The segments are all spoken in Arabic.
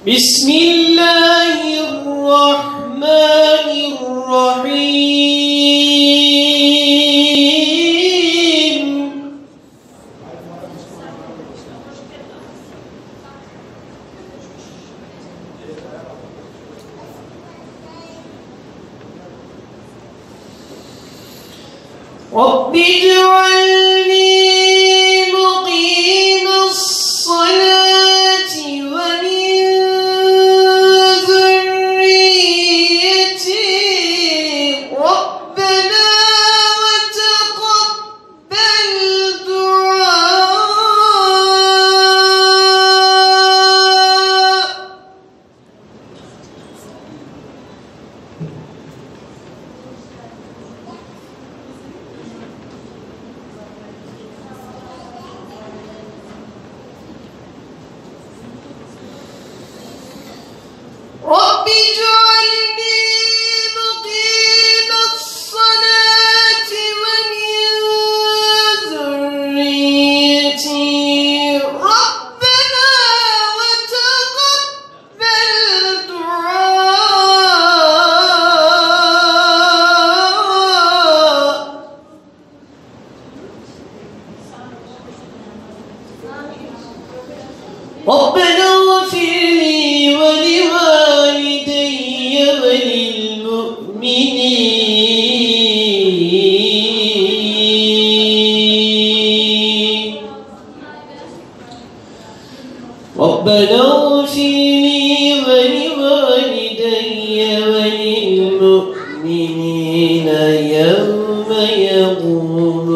بسم الله الرحمن الرحيم. رب اجعلني مقيم الصلاة ومن ذريتي ربنا وتقبل دعاء. رب اجعلني مقيم الصلاة ومن ذريتي ربنا وتقبل دعاء. ربنا اغفر لي ولوالدي وللمؤمنين. ربنا اغفر لي ولوالدي وللمؤمنين يوم يقوم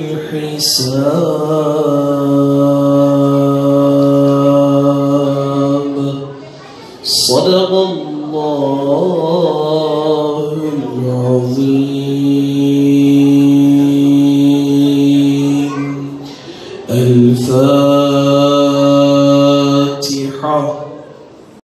الحساب. صدق الله العظيم. الفاتحة.